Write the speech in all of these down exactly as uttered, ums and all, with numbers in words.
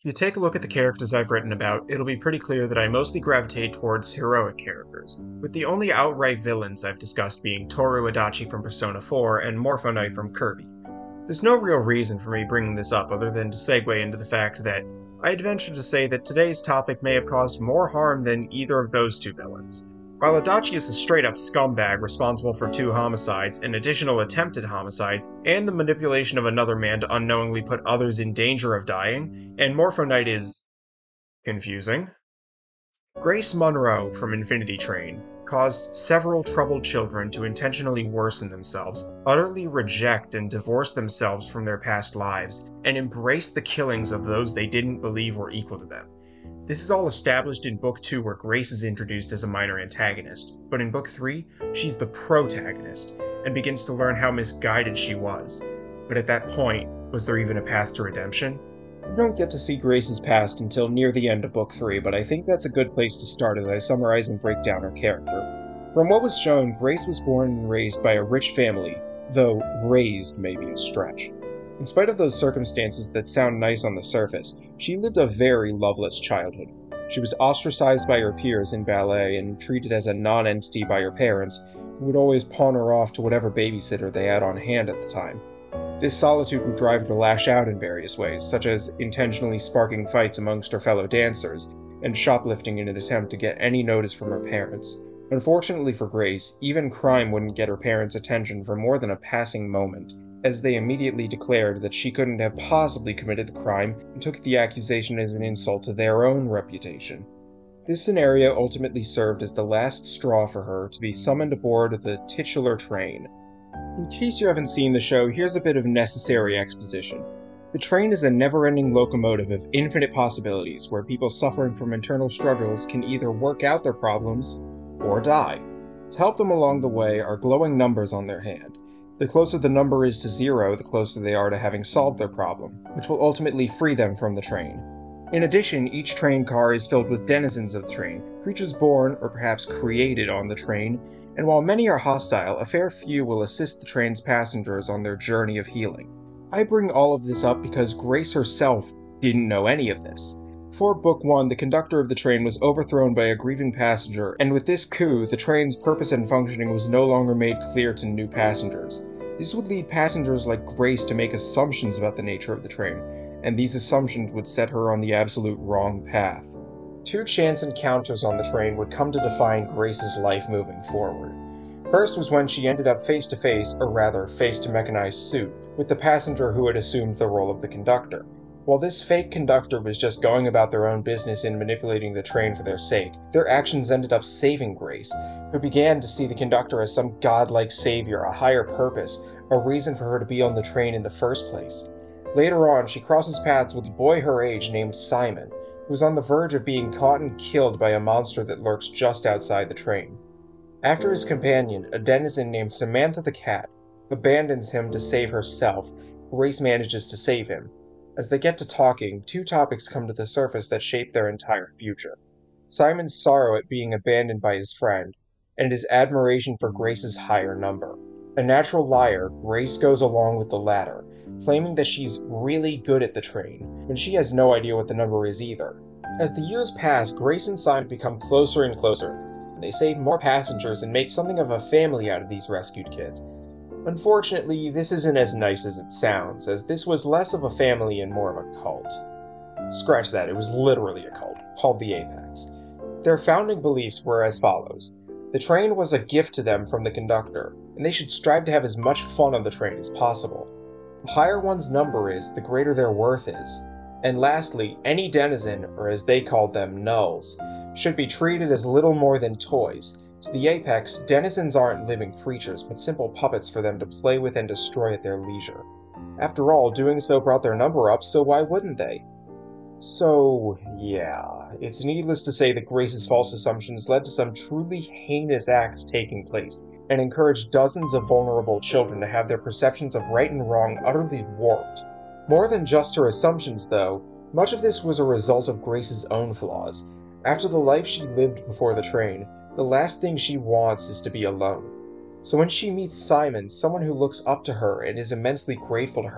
If you take a look at the characters I've written about, it'll be pretty clear that I mostly gravitate towards heroic characters, with the only outright villains I've discussed being Toru Adachi from Persona four and Morpho Knight from Kirby. There's no real reason for me bringing this up other than to segue into the fact that I'd venture to say that today's topic may have caused more harm than either of those two villains. While Adachi is a straight-up scumbag responsible for two homicides, an additional attempted homicide, and the manipulation of another man to unknowingly put others in danger of dying, and Morpho Knight is... confusing. Grace Monroe from Infinity Train caused several troubled children to intentionally worsen themselves, utterly reject and divorce themselves from their past lives, and embrace the killings of those they didn't believe were equal to them. This is all established in Book two, where Grace is introduced as a minor antagonist, but in Book three, she's the protagonist, and begins to learn how misguided she was. But at that point, was there even a path to redemption? We don't get to see Grace's past until near the end of Book three, but I think that's a good place to start as I summarize and break down her character. From what was shown, Grace was born and raised by a rich family, though raised may be a stretch. In spite of those circumstances that sound nice on the surface, she lived a very loveless childhood. She was ostracized by her peers in ballet and treated as a non-entity by her parents, who would always pawn her off to whatever babysitter they had on hand at the time. This solitude would drive her to lash out in various ways, such as intentionally sparking fights amongst her fellow dancers, and shoplifting in an attempt to get any notice from her parents. Unfortunately for Grace, even crime wouldn't get her parents' attention for more than a passing moment, as they immediately declared that she couldn't have possibly committed the crime and took the accusation as an insult to their own reputation. This scenario ultimately served as the last straw for her to be summoned aboard the titular train. In case you haven't seen the show, here's a bit of necessary exposition. The train is a never-ending locomotive of infinite possibilities where people suffering from internal struggles can either work out their problems or die. To help them along the way are glowing numbers on their hand. The closer the number is to zero, the closer they are to having solved their problem, which will ultimately free them from the train. In addition, each train car is filled with denizens of the train, creatures born or perhaps created on the train, and while many are hostile, a fair few will assist the train's passengers on their journey of healing. I bring all of this up because Grace herself didn't know any of this. Before Book one, the conductor of the train was overthrown by a grieving passenger, and with this coup, the train's purpose and functioning was no longer made clear to new passengers. This would lead passengers like Grace to make assumptions about the nature of the train, and these assumptions would set her on the absolute wrong path. Two chance encounters on the train would come to define Grace's life moving forward. First was when she ended up face-to-face, or rather face-to-mechanized suit, with the passenger who had assumed the role of the conductor. While this fake conductor was just going about their own business and manipulating the train for their sake, their actions ended up saving Grace, who began to see the conductor as some godlike savior, a higher purpose, a reason for her to be on the train in the first place. Later on, she crosses paths with a boy her age named Simon, who is on the verge of being caught and killed by a monster that lurks just outside the train. After his companion, a denizen named Samantha the Cat, abandons him to save herself, Grace manages to save him. As they get to talking, two topics come to the surface that shape their entire future. Simon's sorrow at being abandoned by his friend, and his admiration for Grace's higher number. A natural liar, Grace goes along with the latter, claiming that she's really good at the train, when she has no idea what the number is either. As the years pass, Grace and Simon become closer and closer. They save more passengers and make something of a family out of these rescued kids. Unfortunately, this isn't as nice as it sounds, as this was less of a family and more of a cult. Scratch that, it was literally a cult, called the Apex. Their founding beliefs were as follows. The train was a gift to them from the conductor, and they should strive to have as much fun on the train as possible. The higher one's number is, the greater their worth is. And lastly, any denizen, or as they called them, nulls, should be treated as little more than toys. To the Apex, denizens aren't living creatures, but simple puppets for them to play with and destroy at their leisure. After all, doing so brought their number up, so why wouldn't they? So, yeah, it's needless to say that Grace's false assumptions led to some truly heinous acts taking place, and encouraged dozens of vulnerable children to have their perceptions of right and wrong utterly warped. More than just her assumptions, though, much of this was a result of Grace's own flaws. After the life she lived before the train, the last thing she wants is to be alone. So when she meets Simon, someone who looks up to her and is immensely grateful to her,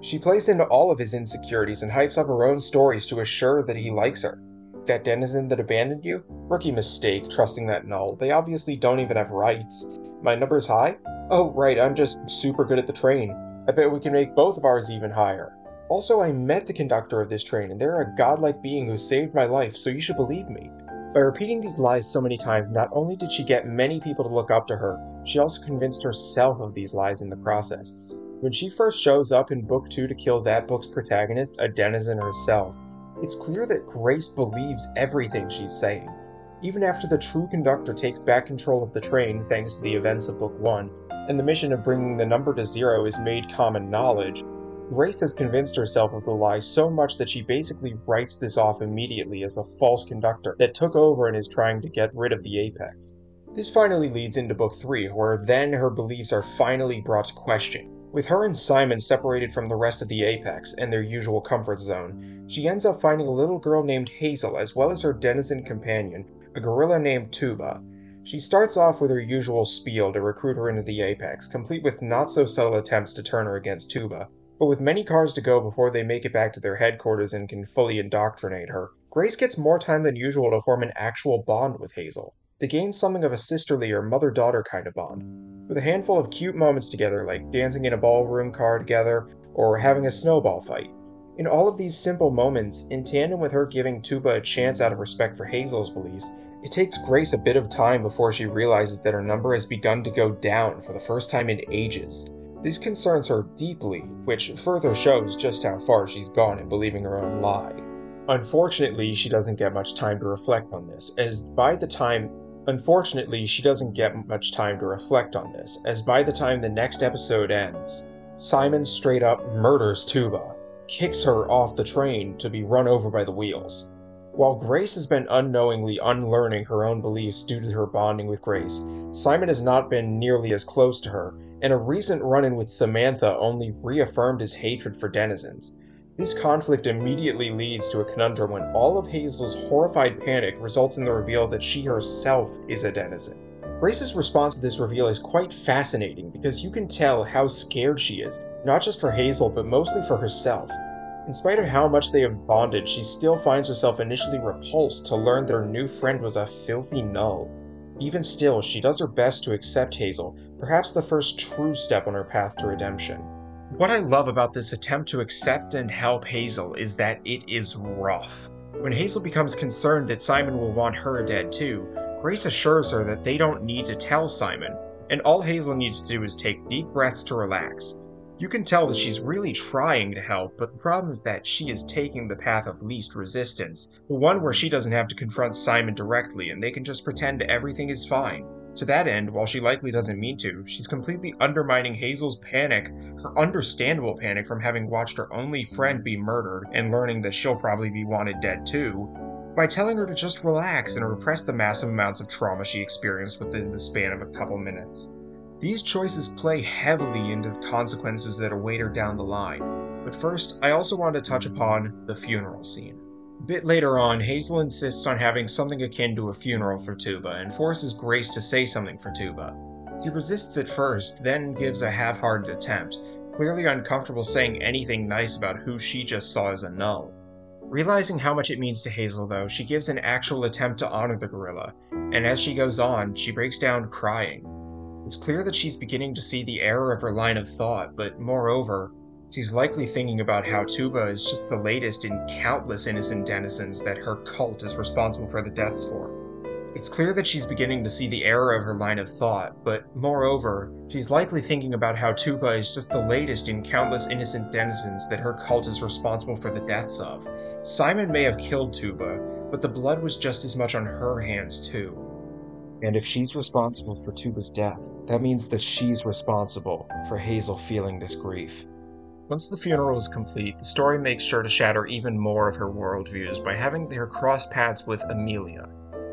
She plays into all of his insecurities and hypes up her own stories to assure that he likes her. That denizen that abandoned you? Rookie mistake, trusting that null. They obviously don't even have rights. My number's high? Oh, right, I'm just super good at the train. I bet we can make both of ours even higher. Also, I met the conductor of this train, and they're a godlike being who saved my life, so you should believe me. By repeating these lies so many times, not only did she get many people to look up to her, she also convinced herself of these lies in the process. When she first shows up in Book two to kill that book's protagonist, a denizen herself, it's clear that Grace believes everything she's saying. Even after the true conductor takes back control of the train thanks to the events of Book one, and the mission of bringing the number to zero is made common knowledge, Grace has convinced herself of the lie so much that she basically writes this off immediately as a false conductor that took over and is trying to get rid of the Apex. This finally leads into Book three, where then her beliefs are finally brought to question. With her and Simon separated from the rest of the Apex and their usual comfort zone, she ends up finding a little girl named Hazel as well as her denizen companion, a gorilla named Tuba. She starts off with her usual spiel to recruit her into the Apex, complete with not-so-subtle attempts to turn her against Tuba. But with many cars to go before they make it back to their headquarters and can fully indoctrinate her, Grace gets more time than usual to form an actual bond with Hazel. They gain something of a sisterly or mother-daughter kind of bond, with a handful of cute moments together like dancing in a ballroom car together or having a snowball fight. In all of these simple moments, in tandem with her giving Tuba a chance out of respect for Hazel's beliefs, it takes Grace a bit of time before she realizes that her number has begun to go down for the first time in ages. This concerns her deeply, which further shows just how far she's gone in believing her own lie. Unfortunately, she doesn't get much time to reflect on this, as by the time Unfortunately, she doesn't get much time to reflect on this, as by the time the next episode ends, Simon straight up murders Tuba, kicks her off the train to be run over by the wheels. While Grace has been unknowingly unlearning her own beliefs due to her bonding with Grace, Simon has not been nearly as close to her, and a recent run-in with Samantha only reaffirmed his hatred for denizens. This conflict immediately leads to a conundrum when all of Hazel's horrified panic results in the reveal that she herself is a denizen. Grace's response to this reveal is quite fascinating because you can tell how scared she is, not just for Hazel but mostly for herself. In spite of how much they have bonded, she still finds herself initially repulsed to learn that her new friend was a filthy null. Even still, she does her best to accept Hazel, perhaps the first true step on her path to redemption. What I love about this attempt to accept and help Hazel is that it is rough. When Hazel becomes concerned that Simon will want her dead too, Grace assures her that they don't need to tell Simon, and all Hazel needs to do is take deep breaths to relax. You can tell that she's really trying to help, but the problem is that she is taking the path of least resistance, the one where she doesn't have to confront Simon directly and they can just pretend everything is fine. To that end, while she likely doesn't mean to, she's completely undermining Hazel's panic, her understandable panic from having watched her only friend be murdered and learning that she'll probably be wanted dead too, by telling her to just relax and repress the massive amounts of trauma she experienced within the span of a couple minutes. These choices play heavily into the consequences that await her down the line, but first, I also want to touch upon the funeral scene. A bit later on, Hazel insists on having something akin to a funeral for Tuba and forces Grace to say something for Tuba. She resists at first, then gives a half-hearted attempt, clearly uncomfortable saying anything nice about who she just saw as a null. Realizing how much it means to Hazel, though, she gives an actual attempt to honor the gorilla, and as she goes on, she breaks down crying. It's clear that she's beginning to see the error of her line of thought, but moreover, she's likely thinking about how Tuba is just the latest in countless innocent denizens that her cult is responsible for the deaths for. It's clear that she's beginning to see the error of her line of thought, but moreover, she's likely thinking about how Tuba is just the latest in countless innocent denizens that her cult is responsible for the deaths of. Simon may have killed Tuba, but the blood was just as much on her hands too. And if she's responsible for Tuba's death, that means that she's responsible for Hazel feeling this grief. Once the funeral is complete, the story makes sure to shatter even more of her worldviews by having her cross paths with Amelia,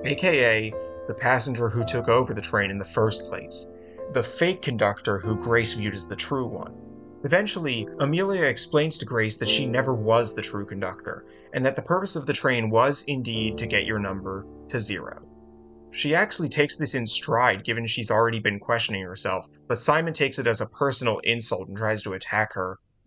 aka the passenger who took over the train in the first place, the fake conductor who Grace viewed as the true one. Eventually, Amelia explains to Grace that she never was the true conductor, and that the purpose of the train was indeed to get your number to zero. She actually takes this in stride given she's already been questioning herself, but Simon takes it as a personal insult and tries to attack her.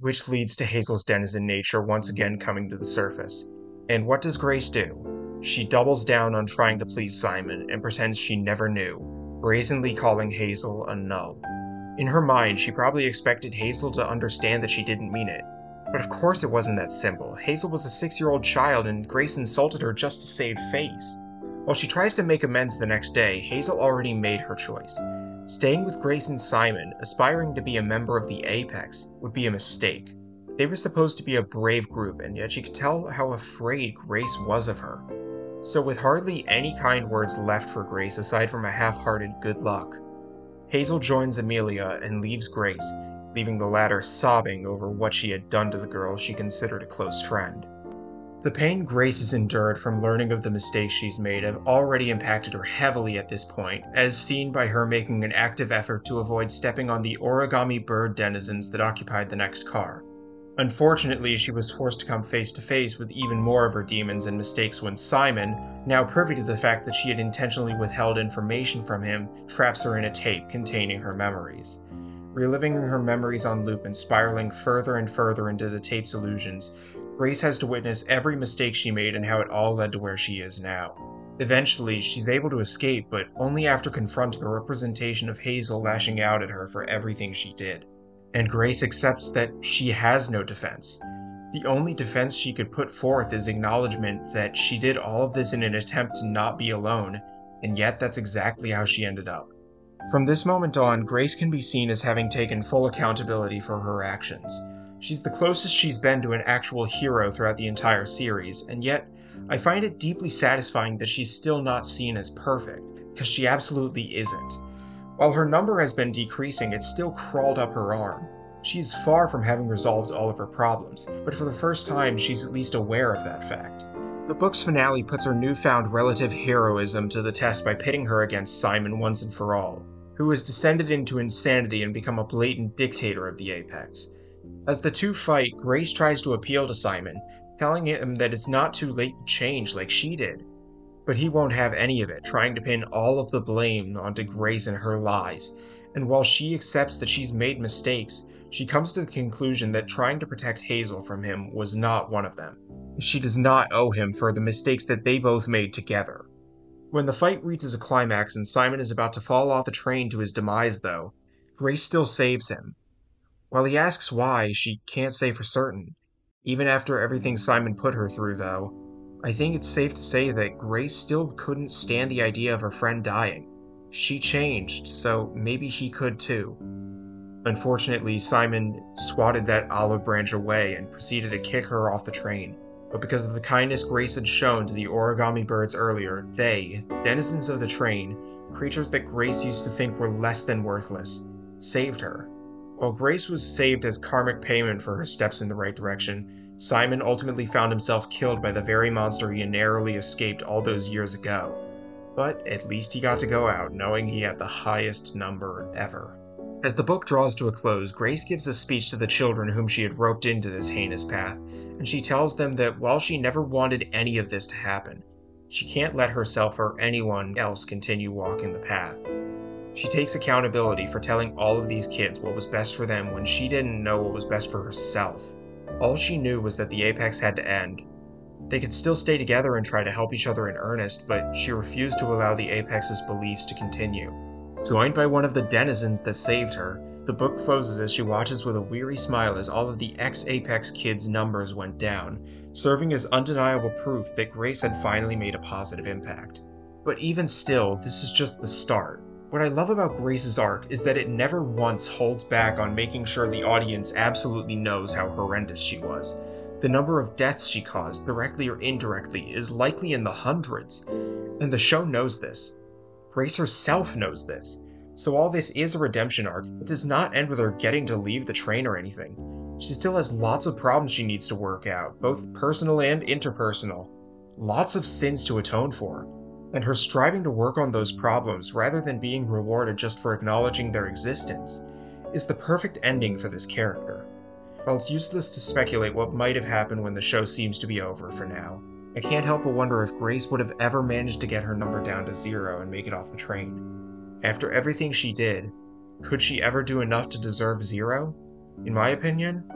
which leads to Hazel's denizen nature once again coming to the surface. And what does Grace do? She doubles down on trying to please Simon and pretends she never knew, brazenly calling Hazel a null. In her mind, she probably expected Hazel to understand that she didn't mean it. But of course it wasn't that simple. Hazel was a six-year-old child and Grace insulted her just to save face. While she tries to make amends the next day, Hazel already made her choice. Staying with Grace and Simon, aspiring to be a member of the Apex, would be a mistake. They were supposed to be a brave group, and yet she could tell how afraid Grace was of her. So with hardly any kind words left for Grace aside from a half-hearted good luck, Hazel joins Amelia and leaves Grace, leaving the latter sobbing over what she had done to the girl she considered a close friend. The pain Grace has endured from learning of the mistakes she's made have already impacted her heavily at this point, as seen by her making an active effort to avoid stepping on the origami bird denizens that occupied the next car. Unfortunately, she was forced to come face to face with even more of her demons and mistakes when Simon, now privy to the fact that she had intentionally withheld information from him, traps her in a tape containing her memories. Reliving her memories on loop and spiraling further and further into the tape's illusions, Grace has to witness every mistake she made and how it all led to where she is now. Eventually, she's able to escape, but only after confronting a representation of Hazel lashing out at her for everything she did. And Grace accepts that she has no defense. The only defense she could put forth is acknowledgement that she did all of this in an attempt to not be alone, and yet that's exactly how she ended up. From this moment on, Grace can be seen as having taken full accountability for her actions. She's the closest she's been to an actual hero throughout the entire series, and yet, I find it deeply satisfying that she's still not seen as perfect, because she absolutely isn't. While her number has been decreasing, it's still crawled up her arm. She is far from having resolved all of her problems, but for the first time she's at least aware of that fact. The book's finale puts her newfound relative heroism to the test by pitting her against Simon once and for all, who has descended into insanity and become a blatant dictator of the Apex. As the two fight, Grace tries to appeal to Simon, telling him that it's not too late to change like she did. But he won't have any of it, trying to pin all of the blame onto Grace and her lies, and while she accepts that she's made mistakes, she comes to the conclusion that trying to protect Hazel from him was not one of them. She does not owe him for the mistakes that they both made together. When the fight reaches a climax and Simon is about to fall off the train to his demise though, Grace still saves him. While he asks why, she can't say for certain. Even after everything Simon put her through though, I think it's safe to say that Grace still couldn't stand the idea of her friend dying. She changed, so maybe he could too. Unfortunately, Simon swatted that olive branch away and proceeded to kick her off the train. But because of the kindness Grace had shown to the origami birds earlier, they, denizens of the train, creatures that Grace used to think were less than worthless, saved her. While Grace was saved as karmic payment for her steps in the right direction, Simon ultimately found himself killed by the very monster he narrowly escaped all those years ago. But at least he got to go out knowing he had the highest number ever. As the book draws to a close, Grace gives a speech to the children whom she had roped into this heinous path, and she tells them that while she never wanted any of this to happen, she can't let herself or anyone else continue walking the path. She takes accountability for telling all of these kids what was best for them when she didn't know what was best for herself. All she knew was that the Apex had to end. They could still stay together and try to help each other in earnest, but she refused to allow the Apex's beliefs to continue. Joined by one of the denizens that saved her, the book closes as she watches with a weary smile as all of the ex-Apex kids' numbers went down, serving as undeniable proof that Grace had finally made a positive impact. But even still, this is just the start. What I love about Grace's arc is that it never once holds back on making sure the audience absolutely knows how horrendous she was. The number of deaths she caused, directly or indirectly, is likely in the hundreds, and the show knows this. Grace herself knows this. So while this is a redemption arc, it does not end with her getting to leave the train or anything. She still has lots of problems she needs to work out, both personal and interpersonal. Lots of sins to atone for. And her striving to work on those problems, rather than being rewarded just for acknowledging their existence, is the perfect ending for this character. While it's useless to speculate what might have happened when the show seems to be over for now, I can't help but wonder if Grace would have ever managed to get her number down to zero and make it off the train. After everything she did, could she ever do enough to deserve zero? In my opinion,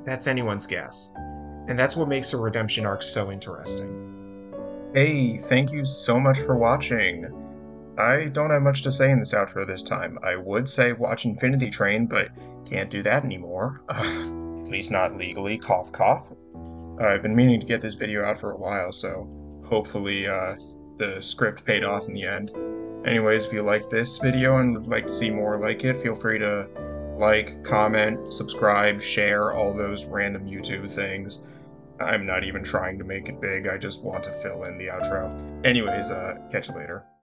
That's anyone's guess. And that's what makes the redemption arc so interesting. Hey, thank you so much for watching. I don't have much to say in this outro this time. I would say watch Infinity Train, but can't do that anymore. At least not legally, cough cough. Uh, I've been meaning to get this video out for a while, so hopefully uh, the script paid off in the end. Anyways, if you liked this video and would like to see more like it, feel free to like, comment, subscribe, share, all those random YouTube things. I'm not even trying to make it big, I just want to fill in the outro. Anyways, uh, catch you later.